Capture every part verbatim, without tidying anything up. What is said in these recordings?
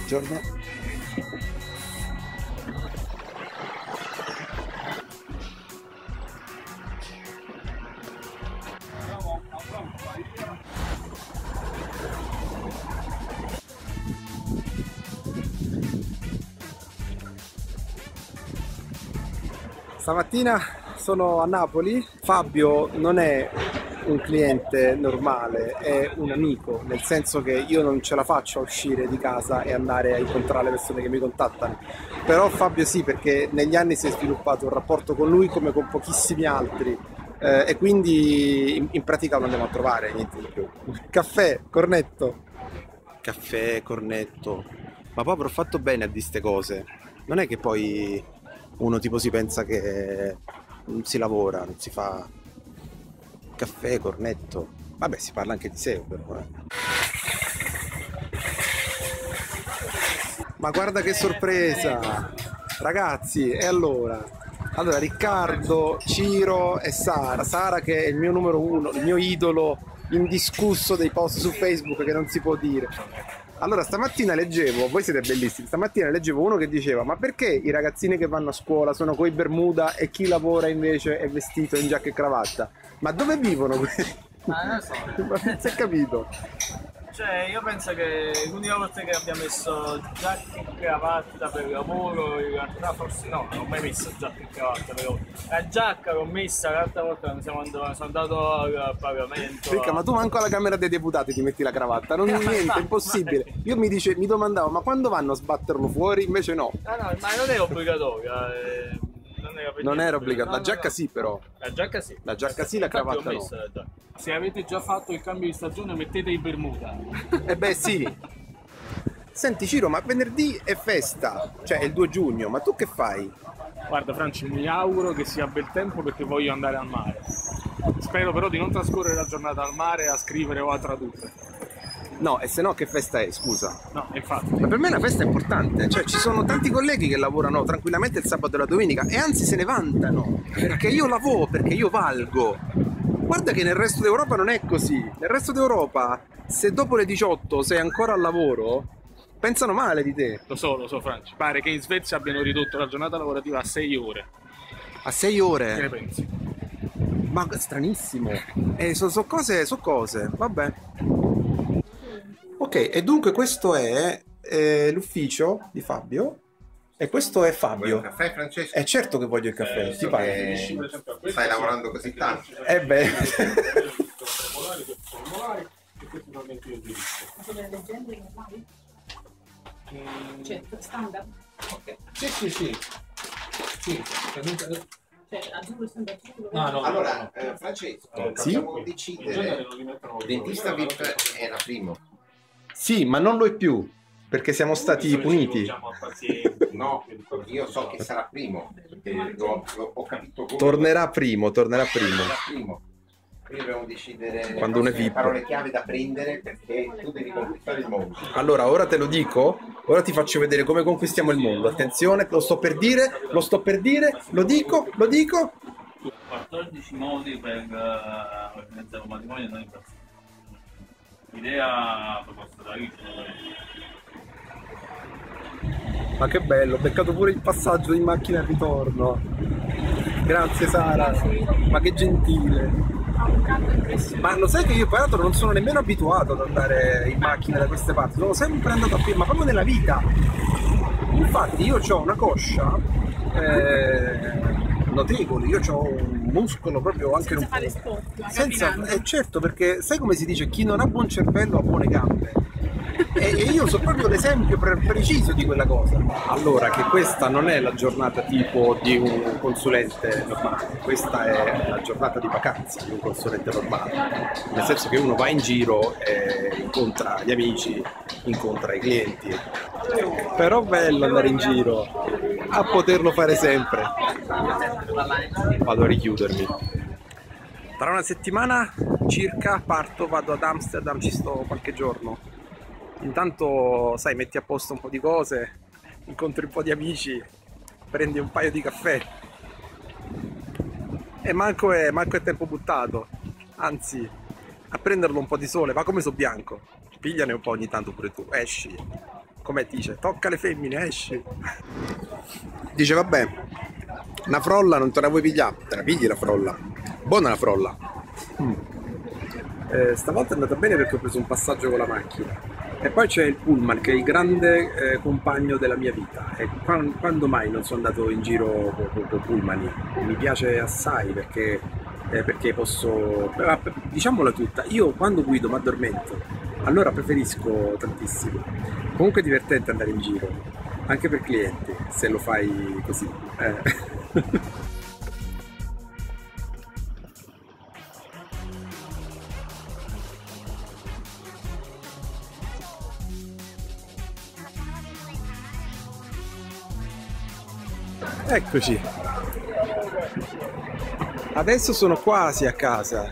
Buongiorno. Stamattina sono a Napoli. Fabio non è un cliente normale, è un amico, nel senso che io non ce la faccio a uscire di casa e andare a incontrare le persone che mi contattano, però Fabio sì, perché negli anni si è sviluppato un rapporto con lui come con pochissimi altri, eh, e quindi in, in pratica lo andiamo a trovare, niente di più. Caffè, cornetto. Caffè, cornetto. Ma proprio ho fatto bene a dire ste cose. Non è che poi uno tipo si pensa che non si lavora, non si fa caffè, cornetto. Vabbè, si parla anche di S E O però, eh. Ma guarda che sorpresa! Ragazzi, e allora? Allora, Riccardo, Ciro e Sara. Sara che è il mio numero uno, il mio idolo indiscusso dei post su Facebook che non si può dire. Allora, stamattina leggevo, voi siete bellissimi, stamattina leggevo uno che diceva: ma perché i ragazzini che vanno a scuola sono coi Bermuda e chi lavora invece è vestito in giacca e cravatta? Ma dove vivono quelli? Ma non lo so. Ma non si è capito. Cioè, io penso che l'unica volta che abbia messo giacca e cravatta per lavoro, in realtà forse no, non ho mai messo giacca e cravatta per lavoro. La giacca l'ho messa l'altra volta quando siamo andato, sono andato al Parlamento. Ricca, ma tu manco alla Camera dei Deputati ti metti la cravatta, non niente, è impossibile. Io mi, dice, mi domandavo, ma quando vanno a sbatterlo fuori? Invece no. Ah no, ma non è obbligatoria. Eh. Non era, non era obbligato, la giacca sì però. La giacca sì. La giacca sì, la cravatta no. Se avete già fatto il cambio di stagione mettete i Bermuda. Eh beh sì. Senti Ciro, ma venerdì è festa, cioè è il due giugno, ma tu che fai? Guarda Franci, mi auguro che sia bel tempo perché voglio andare al mare. Spero però di non trascorrere la giornata al mare a scrivere o a tradurre. No, e se no che festa è, scusa? No, infatti. Ma per me è una festa importante, cioè ci sono tanti colleghi che lavorano tranquillamente il sabato e la domenica e anzi se ne vantano, perché io lavoro, perché io valgo. Guarda che nel resto d'Europa non è così, nel resto d'Europa se dopo le diciotto sei ancora al lavoro pensano male di te. Lo so, lo so Franci, pare che in Svezia abbiano ridotto la giornata lavorativa a sei ore. A sei ore? Che ne pensi? Ma stranissimo, eh, sono so cose, so cose, vabbè. Ok, e dunque questo è eh, l'ufficio di Fabio e questo è Fabio. Vuoi un caffè, Francesco? È certo che voglio il caffè, Eh, ti pare? Stai lavorando così tanto. Eh beh. Cioè, standard? Ok. Sì, sì, sì. Sì. Cioè, aggiungo sempre tutto. No, no, allora, eh, Francesco, Sì? dobbiamo decidere. Il dentista V I P era primo. Sì, ma non lo è più, perché siamo stati puniti. No, io so che sarà primo, perché lo, lo, ho capito come. Tornerà primo, tornerà primo. Sarà primo. Quindi dobbiamo decidere Quando uno è le V I P. parole chiave da prendere perché tu devi conquistare il mondo. Allora, ora te lo dico, ora ti faccio vedere come conquistiamo il mondo. Attenzione, lo sto per dire, lo sto per dire, lo dico, lo dico. quattordici modi per uh, organizzare un matrimonio non impazzito. Idea proposta da Riccio. Ma che bello, ho beccato pure il passaggio in macchina al ritorno. Grazie Sara, ma che gentile. Ma lo sai che io peraltro non sono nemmeno abituato ad andare in macchina da queste parti, sono sempre andato a piedi, ma proprio nella vita. Infatti io ho una coscia eh, notevole, io ho un muscolo proprio anche senza un fare sport, senza, eh, certo, perché sai come si dice, chi non ha buon cervello ha buone gambe. E io sono proprio l'esempio pre preciso di quella cosa. Allora, che questa non è la giornata tipo di un consulente normale, questa è la giornata di vacanza di un consulente normale, nel senso che uno va in giro e incontra gli amici, incontra i clienti. Però bello andare in giro, a poterlo fare sempre. Vado a richiudermi. Tra una settimana circa parto, vado ad Amsterdam, ci sto qualche giorno. Intanto, sai, metti a posto un po' di cose, incontri un po' di amici, prendi un paio di caffè e manco è, manco è tempo buttato, anzi, a prenderlo un po' di sole, va come so bianco, pigliane un po' ogni tanto pure tu, esci, come dice, tocca le femmine, esci. Dice vabbè, una frolla non te la vuoi pigliare? Te la pigli la frolla. Buona la frolla. Mm. Eh, stavolta è andata bene perché ho preso un passaggio con la macchina. E poi c'è il pullman che è il grande eh, compagno della mia vita. E quando, quando mai non sono andato in giro con, con, con pullman? Mi piace assai perché, eh, perché posso... Eh, diciamola tutta, io quando guido mi addormento, allora preferisco tantissimo. Comunque è divertente andare in giro, anche per clienti, se lo fai così. Eh. Eccoci, adesso sono quasi a casa,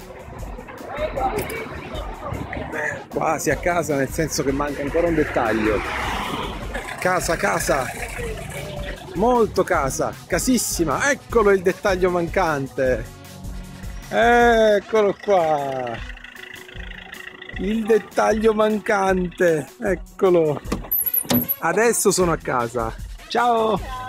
eh, quasi a casa nel senso che manca ancora un dettaglio. Casa, casa, molto casa, casissima, eccolo il dettaglio mancante, eccolo qua, il dettaglio mancante, eccolo, adesso sono a casa, ciao!